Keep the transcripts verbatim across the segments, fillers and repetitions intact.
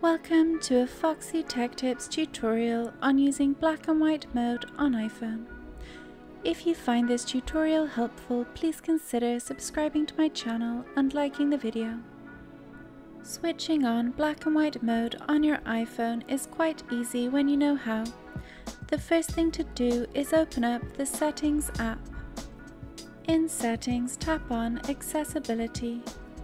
Welcome to a Foxy Tech Tips tutorial on using black and white mode on iPhone. If you find this tutorial helpful, please consider subscribing to my channel and liking the video. Switching on black and white mode on your iPhone is quite easy when you know how. The first thing to do is open up the Settings app. In Settings, tap on Accessibility.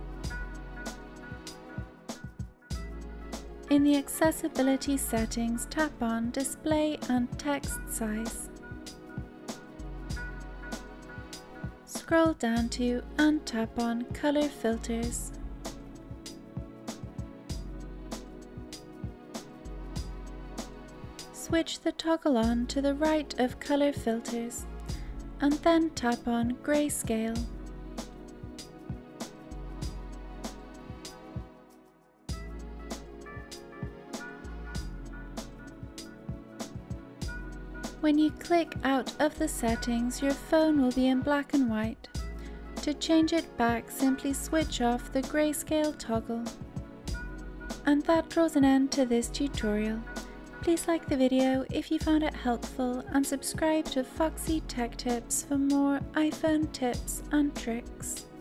In the Accessibility settings, tap on Display and Text Size. Scroll down to and tap on Color Filters. Switch the toggle on to the right of Color Filters and then tap on Grayscale. When you click out of the settings, your phone will be in black and white. To change it back, simply switch off the grayscale toggle. And that draws an end to this tutorial. Please like the video if you found it helpful and subscribe to Foxy Tech Tips for more iPhone tips and tricks.